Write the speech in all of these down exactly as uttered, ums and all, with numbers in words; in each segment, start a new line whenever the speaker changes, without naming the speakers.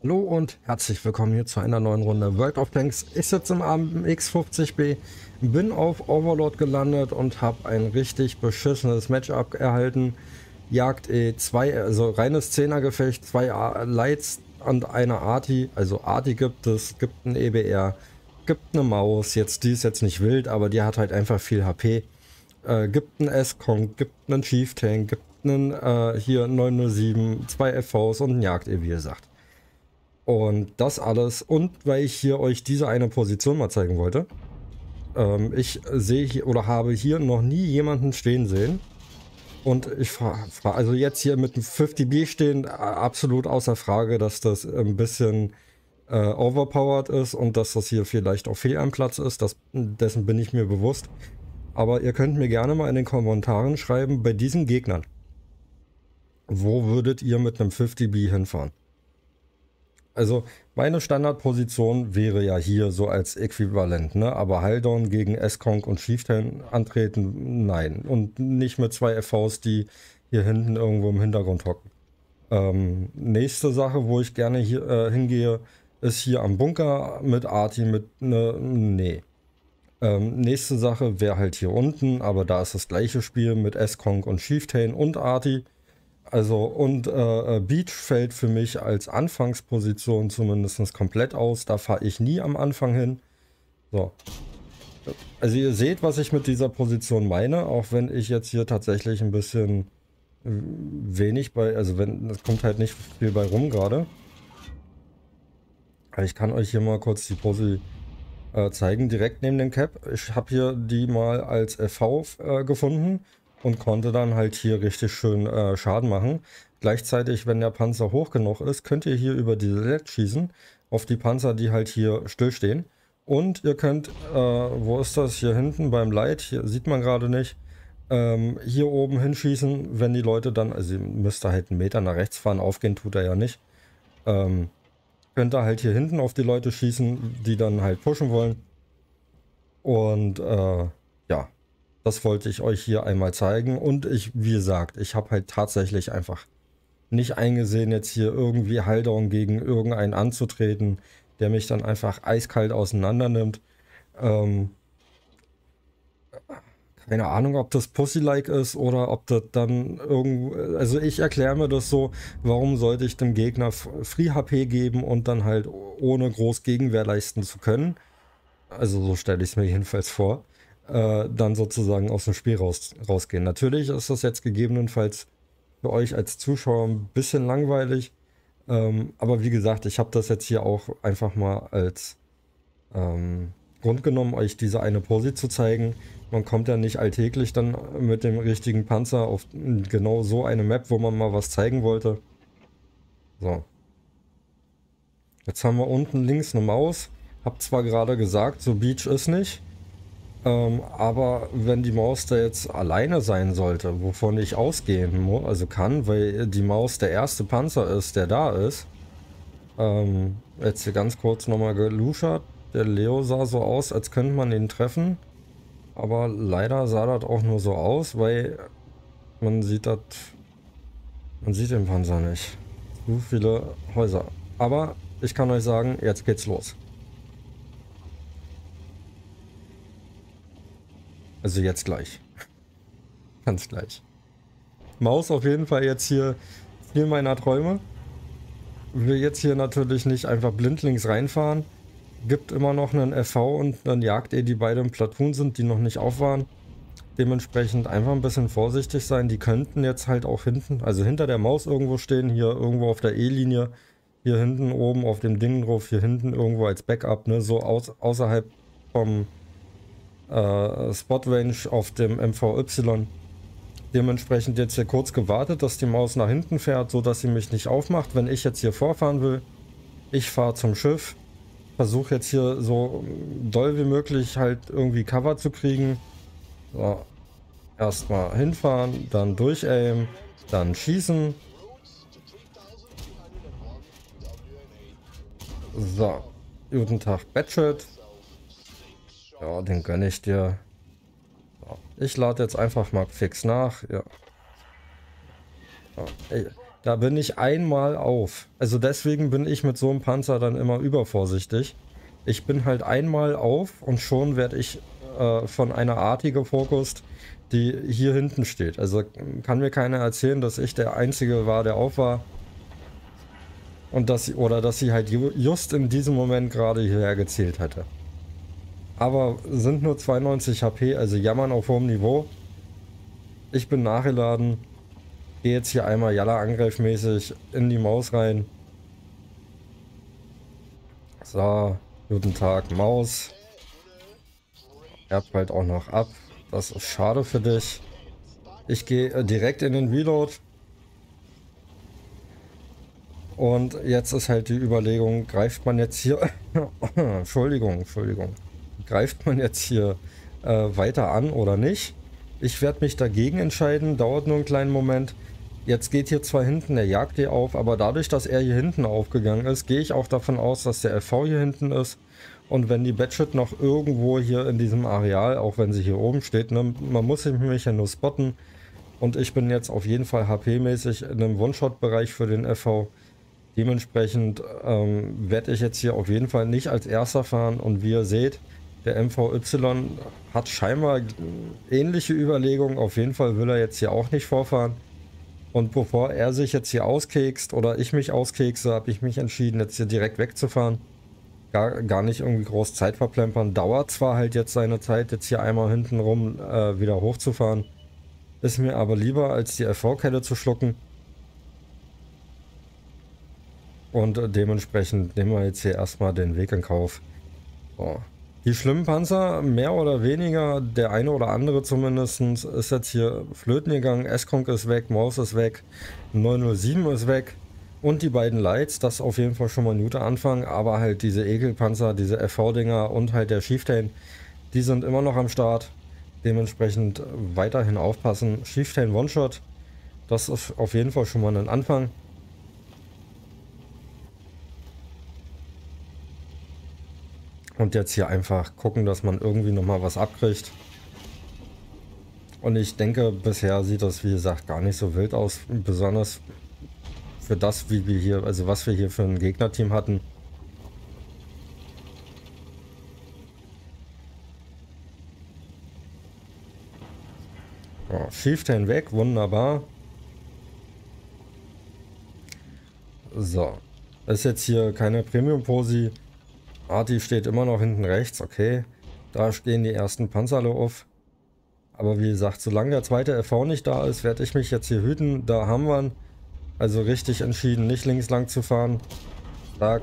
Hallo und herzlich willkommen hier zu einer neuen Runde World of Tanks. Ich sitze im A M X fünfzig B, bin auf Overlord gelandet und habe ein richtig beschissenes Matchup erhalten. Jagd E zwei, also reines Zehnergefecht, zwei Lights und eine Arti. Also Arti gibt es, gibt ein E B R, gibt eine Maus. Jetzt die ist jetzt nicht wild, aber die hat halt einfach viel H P. Äh, gibt einen S-Kong, gibt einen Chief Tank, gibt einen äh, hier neun null sieben, zwei F Vs und ein Jagd E, wie gesagt. Und das alles, und weil ich hier euch diese eine Position mal zeigen wollte. Ähm, ich sehe hier oder habe hier noch nie jemanden stehen sehen. Und ich frage, also jetzt hier mit dem fünfzig B stehen, absolut außer Frage, dass das ein bisschen äh, overpowered ist und dass das hier vielleicht auch fehl am Platz ist. Das, dessen bin ich mir bewusst. Aber ihr könnt mir gerne mal in den Kommentaren schreiben, bei diesen Gegnern, wo würdet ihr mit einem fünfzig B hinfahren? Also meine Standardposition wäre ja hier so als Äquivalent, ne? Aber Haldon gegen S-Kong und Chieftain antreten, nein. Und nicht mit zwei F Vs, die hier hinten irgendwo im Hintergrund hocken. Ähm, nächste Sache, wo ich gerne hier äh, hingehe, ist hier am Bunker mit Arti, mit ne, nee. Ähm, nächste Sache wäre halt hier unten, aber da ist das gleiche Spiel mit S-Kong und Chieftain und Arti. Also und äh, Beach fällt für mich als Anfangsposition zumindest komplett aus. Da fahre ich nie am Anfang hin. So. Also ihr seht, was ich mit dieser Position meine, auch wenn ich jetzt hier tatsächlich ein bisschen wenig bei, also wenn, es kommt halt nicht viel bei rum gerade. Ich kann euch hier mal kurz die Pose äh, zeigen, direkt neben dem Cap. Ich habe hier die mal als F V äh, gefunden und konnte dann halt hier richtig schön äh, Schaden machen. Gleichzeitig, wenn der Panzer hoch genug ist, könnt ihr hier über diese L E D schießen auf die Panzer, die halt hier stillstehen. Und ihr könnt, äh, wo ist das? Hier hinten beim Light, hier sieht man gerade nicht, ähm, hier oben hinschießen, wenn die Leute dann, also ihr müsst da halt einen Meter nach rechts fahren, aufgehen tut er ja nicht. Ähm, könnt ihr halt hier hinten auf die Leute schießen, die dann halt pushen wollen. Und äh, ja, das wollte ich euch hier einmal zeigen. Und ich, wie gesagt, ich habe halt tatsächlich einfach nicht eingesehen, jetzt hier irgendwie Haldon gegen irgendeinen anzutreten, der mich dann einfach eiskalt auseinander nimmt. Ähm, keine Ahnung, ob das Pussy-like ist oder ob das dann irgendwo. Also ich erkläre mir das so, warum sollte ich dem Gegner Free H P geben und dann halt ohne groß Gegenwehr leisten zu können. Also so stelle ich es mir jedenfalls vor. Äh, dann sozusagen aus dem Spiel raus, rausgehen. Natürlich ist das jetzt gegebenenfalls für euch als Zuschauer ein bisschen langweilig. Ähm, aber wie gesagt, ich habe das jetzt hier auch einfach mal als ähm, Grund genommen, euch diese eine Pose zu zeigen. Man kommt ja nicht alltäglich dann mit dem richtigen Panzer auf genau so eine Map, wo man mal was zeigen wollte. So. Jetzt haben wir unten links eine Maus. Hab zwar gerade gesagt, so Beach ist nicht. Ähm, aber wenn die Maus da jetzt alleine sein sollte, wovon ich ausgehen muss, also kann, weil die Maus der erste Panzer ist, der da ist. Ähm, jetzt hier ganz kurz nochmal geluschert. Der Leo sah so aus, als könnte man ihn treffen. Aber leider sah das auch nur so aus, weil man sieht das. Man sieht den Panzer nicht. So viele Häuser. Aber ich kann euch sagen, jetzt geht's los. Also jetzt gleich. Ganz gleich. Maus auf jeden Fall jetzt hier Ziel meiner Träume. Will jetzt hier natürlich nicht einfach blindlings reinfahren. Gibt immer noch einen F V und einen Jagd E, die beide im Platoon sind, die noch nicht auf waren. Dementsprechend einfach ein bisschen vorsichtig sein. Die könnten jetzt halt auch hinten, also hinter der Maus irgendwo stehen, hier irgendwo auf der E-Linie, hier hinten oben auf dem Ding drauf, hier hinten irgendwo als Backup, ne, so aus, außerhalb vom äh, Spot Range auf dem M V Y. Dementsprechend jetzt hier kurz gewartet, dass die Maus nach hinten fährt, so dass sie mich nicht aufmacht, wenn ich jetzt hier vorfahren will. Ich fahre zum Schiff. Versuche jetzt hier so doll wie möglich halt irgendwie Cover zu kriegen. So. Erstmal hinfahren, dann durchaimen, dann schießen. So. Guten Tag, Batchet. Ja, den gönne ich dir. So. Ich lade jetzt einfach mal fix nach. Ja. So. Ey, Da bin ich einmal auf. Also deswegen bin ich mit so einem Panzer dann immer übervorsichtig. Ich bin halt einmal auf und schon werde ich äh, von einer Arti gefokust, die hier hinten steht. Also kann mir keiner erzählen, dass ich der Einzige war, der auf war. Und dass sie, oder dass sie halt ju just in diesem Moment gerade hierher gezählt hätte. Aber sind nur zweiundneunzig H P, also jammern auf hohem Niveau. Ich bin nachgeladen. Gehe jetzt hier einmal Jalla angreifmäßig in die Maus rein. So, guten Tag, Maus. Erbt halt auch noch ab. Das ist schade für dich. Ich gehe äh, direkt in den Reload. Und jetzt ist halt die Überlegung, greift man jetzt hier... Entschuldigung, Entschuldigung. Greift man jetzt hier äh, weiter an oder nicht? Ich werde mich dagegen entscheiden, dauert nur einen kleinen Moment. Jetzt geht hier zwar hinten der Jagd auf, aber dadurch, dass er hier hinten aufgegangen ist, gehe ich auch davon aus, dass der F V hier hinten ist. Und wenn die Batshit noch irgendwo hier in diesem Areal, auch wenn sie hier oben steht, ne, man muss mich ja nur spotten. Und ich bin jetzt auf jeden Fall H P-mäßig in einem One-Shot-Bereich für den F V. Dementsprechend ähm, werde ich jetzt hier auf jeden Fall nicht als erster fahren. Und wie ihr seht, der M V Y hat scheinbar ähnliche Überlegungen. Auf jeden Fall will er jetzt hier auch nicht vorfahren. Und bevor er sich jetzt hier auskekst oder ich mich auskekse, habe ich mich entschieden, jetzt hier direkt wegzufahren. Gar, gar nicht irgendwie groß Zeit verplempern. Dauert zwar halt jetzt seine Zeit, jetzt hier einmal hinten rum äh, wieder hochzufahren. Ist mir aber lieber, als die F V-Kette zu schlucken. Und äh, dementsprechend nehmen wir jetzt hier erstmal den Weg in Kauf. So. Die schlimmen Panzer, mehr oder weniger, der eine oder andere zumindest, ist jetzt hier flöten gegangen. S-Konk ist weg, Maus ist weg, neun null sieben ist weg. Und die beiden Lights, das ist auf jeden Fall schon mal ein guter Anfang. Aber halt diese Ekelpanzer, diese F V-Dinger und halt der Chieftain, die sind immer noch am Start. Dementsprechend weiterhin aufpassen. Chieftain One-Shot, das ist auf jeden Fall schon mal ein Anfang. Und jetzt hier einfach gucken, dass man irgendwie nochmal was abkriegt. Und ich denke, bisher sieht das, wie gesagt, gar nicht so wild aus. Besonders für das, wie wir hier, also was wir hier für ein Gegnerteam hatten. Oh, Chieftain weg, wunderbar. So. Ist jetzt hier keine Premium-Posi. Arti steht immer noch hinten rechts, okay. Da stehen die ersten Panzer alle auf. Aber wie gesagt, solange der zweite F V nicht da ist, werde ich mich jetzt hier hüten. Da haben wir ihn. Also richtig entschieden, nicht links lang zu fahren. Zack.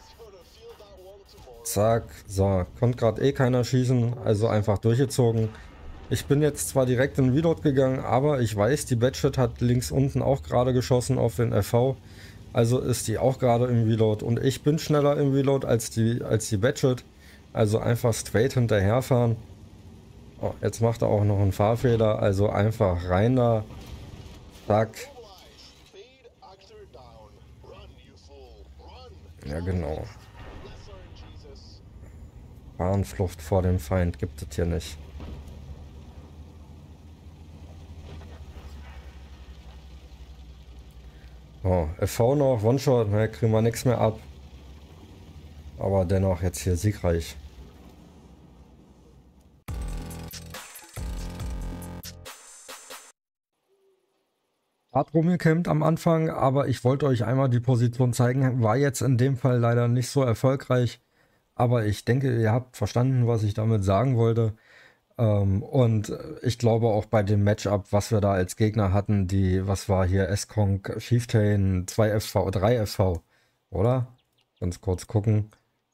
Zack. So, konnte gerade eh keiner schießen, also einfach durchgezogen. Ich bin jetzt zwar direkt in den Reload gegangen, aber ich weiß, die Batshit hat links unten auch gerade geschossen auf den F V. Also ist die auch gerade im Reload und ich bin schneller im Reload als die, als die Batshit. Also einfach straight hinterherfahren. Oh, jetzt macht er auch noch einen Fahrfehler, also einfach rein da. Zack. Ja genau. Bahnflucht vor dem Feind gibt es hier nicht. Oh, F V noch, One-Shot, ne, kriegen wir nichts mehr ab. Aber dennoch jetzt hier siegreich. Hart rumgekämpft am Anfang, aber ich wollte euch einmal die Position zeigen. War jetzt in dem Fall leider nicht so erfolgreich. Aber ich denke, ihr habt verstanden, was ich damit sagen wollte. Ähm, und ich glaube auch bei dem Matchup, was wir da als Gegner hatten, die, was war hier, S-Konk, Chieftain, zwei F V, drei F V, oder? Ganz kurz gucken.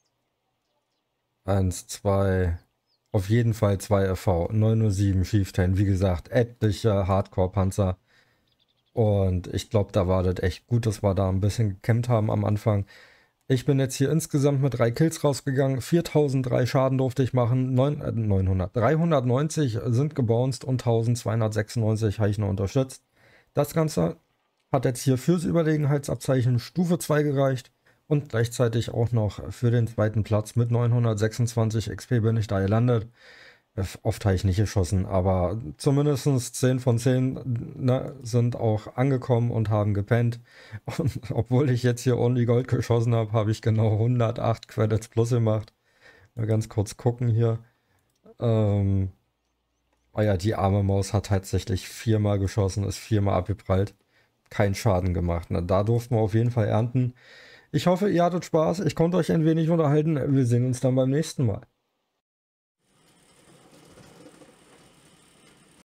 Eins, zwei, auf jeden Fall zwei F V, neun null sieben Chieftain, wie gesagt, etliche Hardcore-Panzer. Und ich glaube, da war das echt gut, dass wir da ein bisschen gekämpft haben am Anfang. Ich bin jetzt hier insgesamt mit drei Kills rausgegangen, viertausenddrei Schaden durfte ich machen, neun, äh, neunhundert, dreihundertneunzig sind gebounced und eintausendzweihundertsechsundneunzig habe ich noch unterstützt. Das Ganze hat jetzt hier fürs Überlegenheitsabzeichen Stufe zwei gereicht und gleichzeitig auch noch für den zweiten Platz mit neunhundertsechsundzwanzig X P bin ich da gelandet. Oft habe ich nicht geschossen, aber zumindest zehn von zehn, ne, sind auch angekommen und haben gepennt. Und obwohl ich jetzt hier Only Gold geschossen habe, habe ich genau hundertacht Credits plus gemacht. Mal ganz kurz gucken hier. Ähm, oh ja, die arme Maus hat tatsächlich viermal geschossen, ist viermal abgeprallt. Kein Schaden gemacht. Ne? Da durften wir auf jeden Fall ernten. Ich hoffe, ihr hattet Spaß. Ich konnte euch ein wenig unterhalten. Wir sehen uns dann beim nächsten Mal.